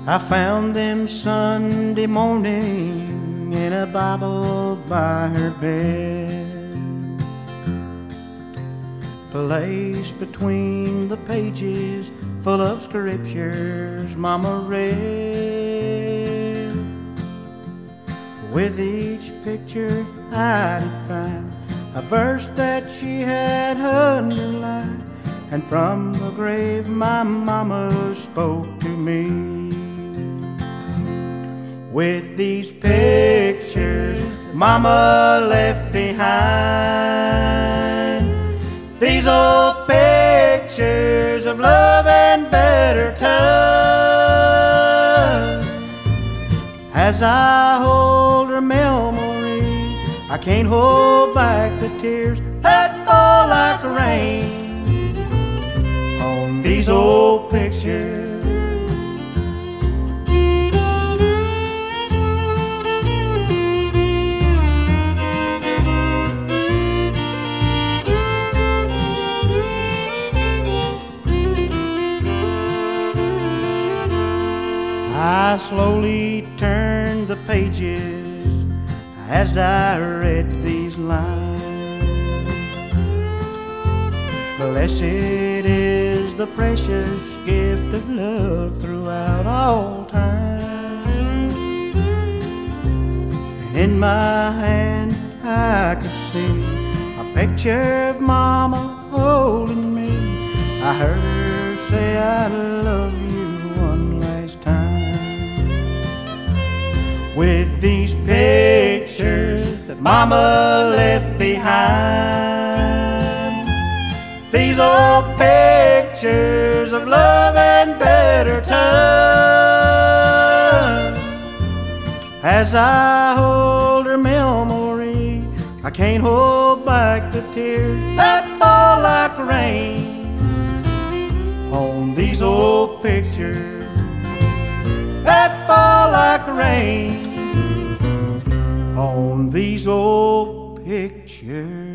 I found them Sunday morning in a Bible by her bed, placed between the pages full of scriptures Mama read. With each picture I did find a verse that she had underlined, and from the grave my mama spoke to me. With these pictures Mama left behind, these old pictures of love and better times. As I hold her memory, I can't hold back the tears that fall like rain on these old pictures. I slowly turned the pages as I read these lines. Blessed is the precious gift of love throughout all time. In my hand I could see a picture of Mama holding me. I heard her say I love you one last time. With these pictures that Mama left behind, these old pictures of love and better times. As I hold her memory, I can't hold back the tears that fall like rain on these old pictures that fall like rain on these old pictures.